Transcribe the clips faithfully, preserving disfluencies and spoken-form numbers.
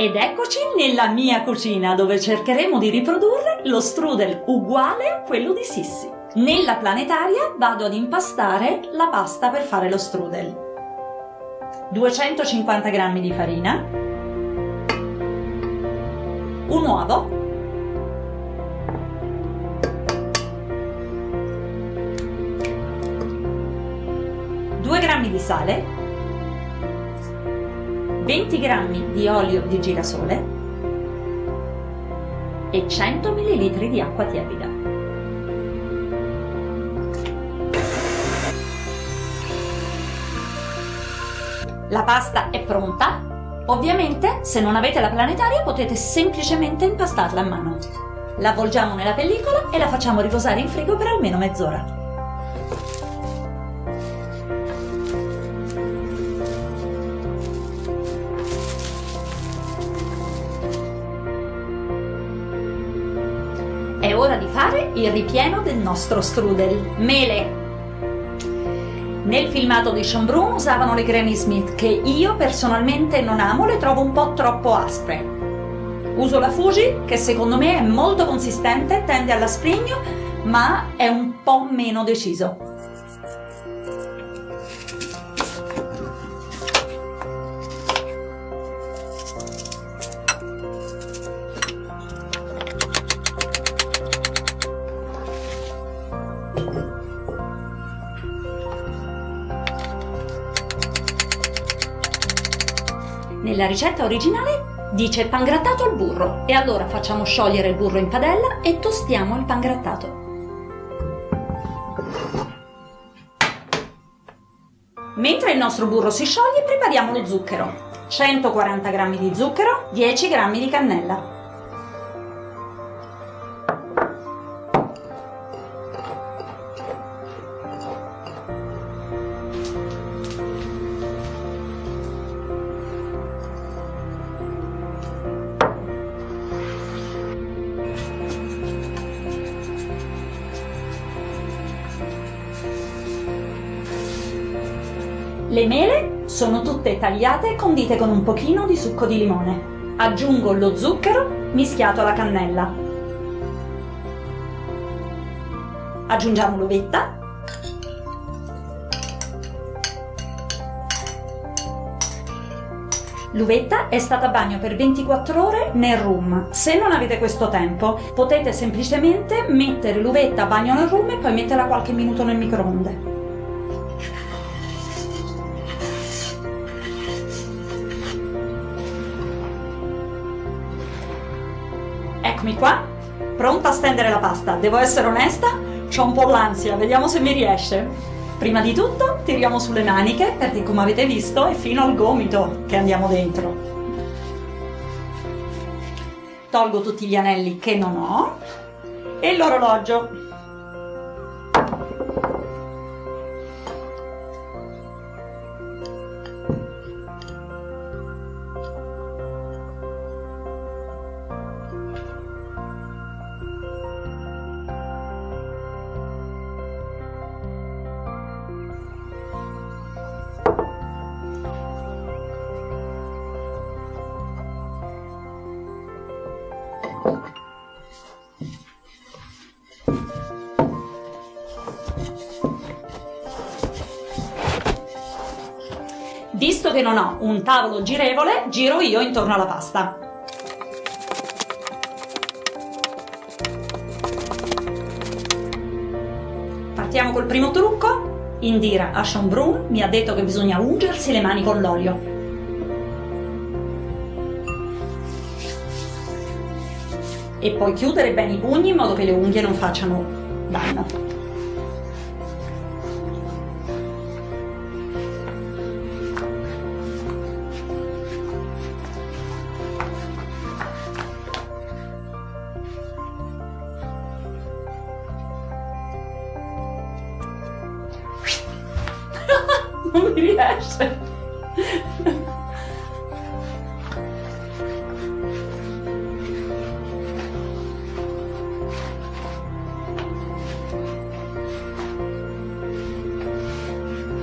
Ed eccoci nella mia cucina, dove cercheremo di riprodurre lo strudel uguale a quello di Sissi. Nella planetaria vado ad impastare la pasta per fare lo strudel. duecentocinquanta grammi di farina, un uovo, due grammi di sale, venti grammi di olio di girasole e cento millilitri di acqua tiepida. La pasta è pronta. Ovviamente, se non avete la planetaria, potete semplicemente impastarla a mano. La avvolgiamo nella pellicola e la facciamo riposare in frigo per almeno mezz'ora. È ora di fare il ripieno del nostro strudel. Mele. Nel filmato di Sean Broom usavano le Granny Smith, che io personalmente non amo, le trovo un po' troppo aspre. Uso la Fuji, che secondo me è molto consistente, tende all'asprigno, ma è un po' meno deciso. Nella ricetta originale dice pangrattato al burro, e allora facciamo sciogliere il burro in padella e tostiamo il pangrattato. Mentre il nostro burro si scioglie, prepariamo lo zucchero. centoquaranta grammi di zucchero, dieci grammi di cannella. Le mele sono tutte tagliate e condite con un pochino di succo di limone. Aggiungo lo zucchero mischiato alla cannella. Aggiungiamo l'uvetta. L'uvetta è stata a bagno per ventiquattro ore nel rum. Se non avete questo tempo, potete semplicemente mettere l'uvetta a bagno nel rum e poi metterla qualche minuto nel microonde. Eccomi qua, pronta a stendere la pasta. Devo essere onesta, c'ho un po' l'ansia, vediamo se mi riesce. Prima di tutto tiriamo sulle maniche, perché come avete visto è fino al gomito che andiamo dentro. Tolgo tutti gli anelli che non ho e l'orologio. Visto che non ho un tavolo girevole, giro io intorno alla pasta. Partiamo col primo trucco. Indira a Sean Broom mi ha detto che bisogna ungersi le mani con l'olio. E poi chiudere bene i pugni in modo che le unghie non facciano danno. Non mi riesce.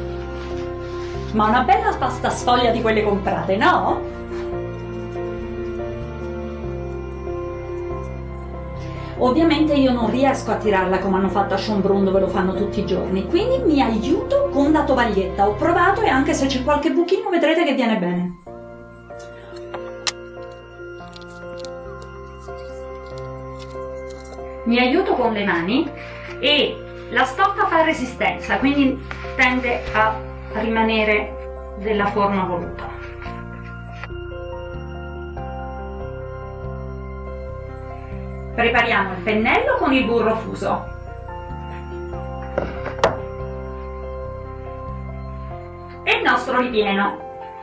Ma una bella pasta sfoglia di quelle comprate, no? Ovviamente io non riesco a tirarla come hanno fatto a Schönbrunn, dove lo fanno tutti i giorni, quindi mi aiuto con la tovaglietta. Ho provato e anche se c'è qualche buchino vedrete che viene bene. Mi aiuto con le mani e la stoffa fa resistenza, quindi tende a rimanere della forma voluta. Prepariamo il pennello con il burro fuso. E il nostro ripieno.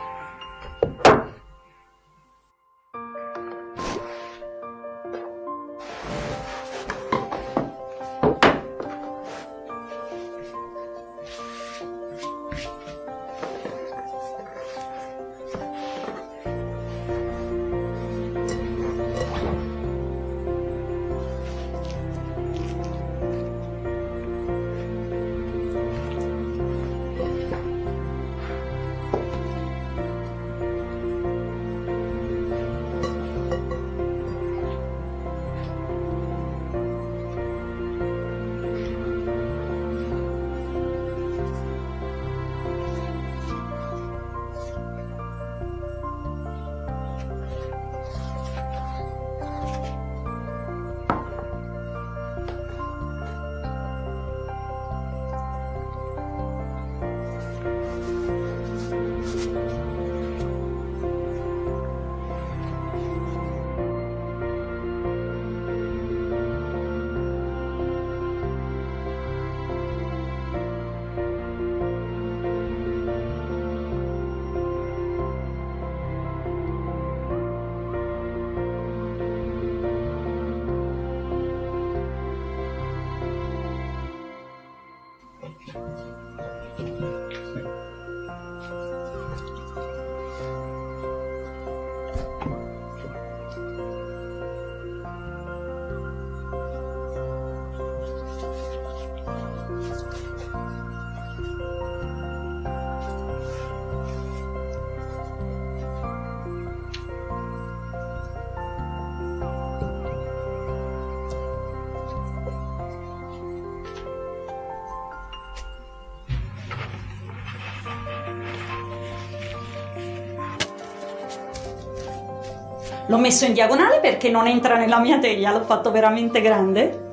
L'ho messo in diagonale perché non entra nella mia teglia, l'ho fatto veramente grande.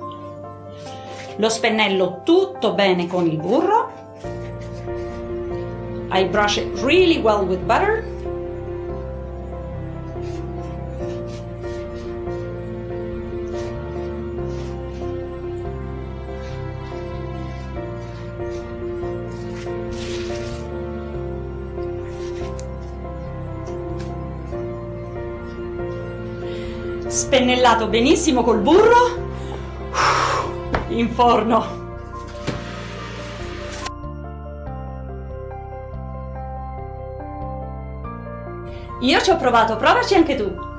Lo spennello tutto bene con il burro. I brush it really well with butter. Spennellato benissimo col burro, in forno. Io ci ho provato, provaci anche tu.